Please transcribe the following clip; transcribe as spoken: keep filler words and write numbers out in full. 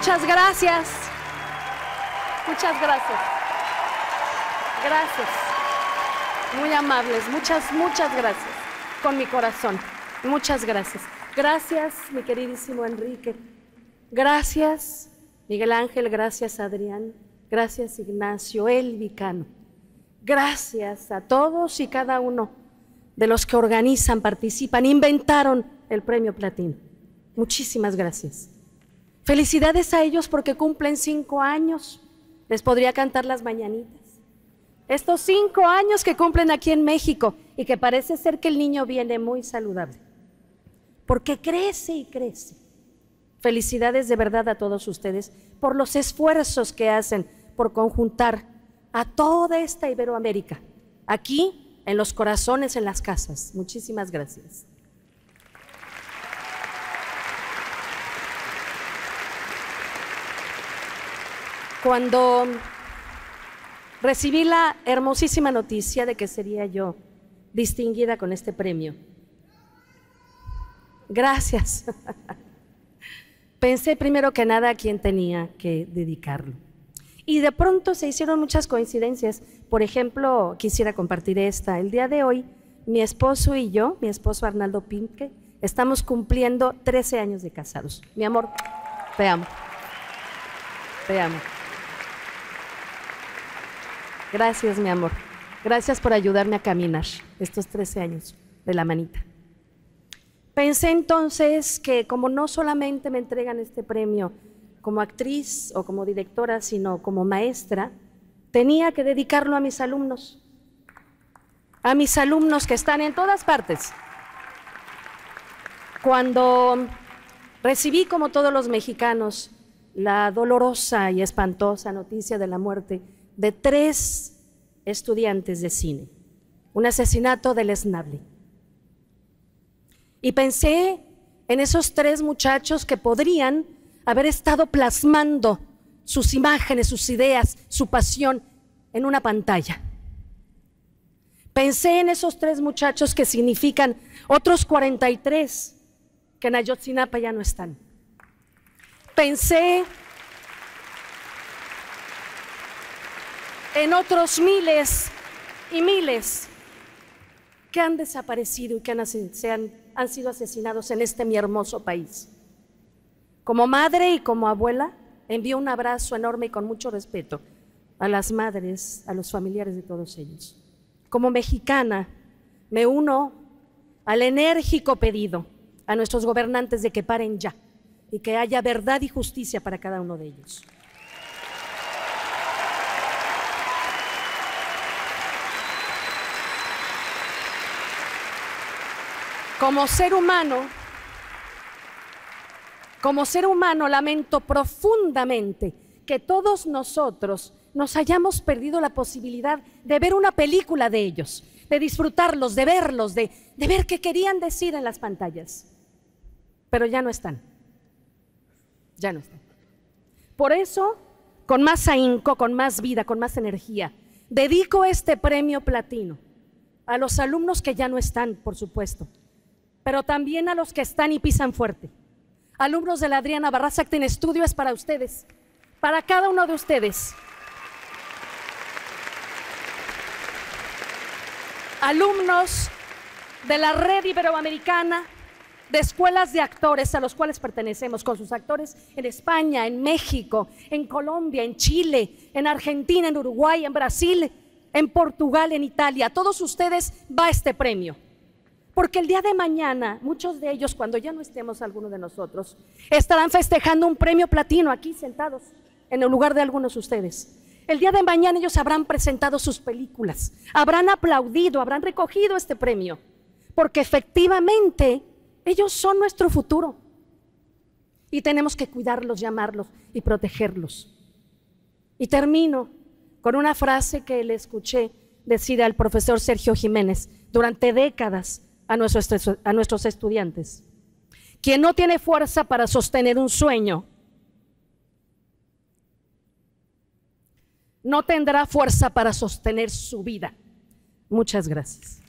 Muchas gracias. Muchas gracias. Gracias. Muy amables. Muchas, muchas gracias. Con mi corazón. Muchas gracias. Gracias, mi queridísimo Enrique. Gracias, Miguel Ángel. Gracias, Adrián. Gracias, Ignacio, Elvi Cano. Gracias a todos y cada uno de los que organizan, participan, inventaron el Premio Platino. Muchísimas gracias. Felicidades a ellos porque cumplen cinco años. Les podría cantar las mañanitas. Estos cinco años que cumplen aquí en México y que parece ser que el niño viene muy saludable. Porque crece y crece. Felicidades de verdad a todos ustedes por los esfuerzos que hacen por conjuntar a toda esta Iberoamérica, aquí, en los corazones, en las casas. Muchísimas gracias. Cuando recibí la hermosísima noticia de que sería yo distinguida con este premio, gracias. Pensé primero que nada a quién tenía que dedicarlo. Y de pronto se hicieron muchas coincidencias. Por ejemplo, quisiera compartir esta. El día de hoy, mi esposo y yo, mi esposo Arnaldo Pinque, estamos cumpliendo trece años de casados. Mi amor, te amo. Te amo. Gracias, mi amor. Gracias por ayudarme a caminar estos trece años de la manita. Pensé entonces que como no solamente me entregan este premio como actriz o como directora, sino como maestra, tenía que dedicarlo a mis alumnos, a mis alumnos que están en todas partes. Cuando recibí, como todos los mexicanos, la dolorosa y espantosa noticia de la muerte de tres estudiantes de cine, un asesinato deleznable, y pensé en esos tres muchachos que podrían haber estado plasmando sus imágenes, sus ideas, su pasión en una pantalla. Pensé en esos tres muchachos que significan otros cuarenta y tres que en Ayotzinapa ya no están. Pensé en otros miles y miles que han desaparecido y que han, se han, han sido asesinados en este mi hermoso país. Como madre y como abuela, envío un abrazo enorme y con mucho respeto a las madres, a los familiares de todos ellos. Como mexicana, me uno al enérgico pedido a nuestros gobernantes de que paren ya y que haya verdad y justicia para cada uno de ellos. Como ser humano, como ser humano lamento profundamente que todos nosotros nos hayamos perdido la posibilidad de ver una película de ellos, de disfrutarlos, de verlos, de, de ver qué querían decir en las pantallas. Pero ya no están, ya no están. Por eso, con más ahínco, con más vida, con más energía, dedico este premio platino a los alumnos que ya no están, por supuesto, pero también a los que están y pisan fuerte. Alumnos de la Adriana Barraza Acting Studio, es para ustedes, para cada uno de ustedes. Alumnos de la Red Iberoamericana de Escuelas de Actores, a los cuales pertenecemos, con sus actores en España, en México, en Colombia, en Chile, en Argentina, en Uruguay, en Brasil, en Portugal, en Italia. A todos ustedes va este premio. Porque el día de mañana, muchos de ellos, cuando ya no estemos alguno de nosotros, estarán festejando un premio platino aquí sentados en el lugar de algunos de ustedes. El día de mañana ellos habrán presentado sus películas, habrán aplaudido, habrán recogido este premio, porque efectivamente ellos son nuestro futuro y tenemos que cuidarlos, llamarlos y protegerlos. Y termino con una frase que le escuché decir al profesor Sergio Jiménez durante décadas a nuestros, a nuestros estudiantes: quien no tiene fuerza para sostener un sueño, no tendrá fuerza para sostener su vida. Muchas gracias.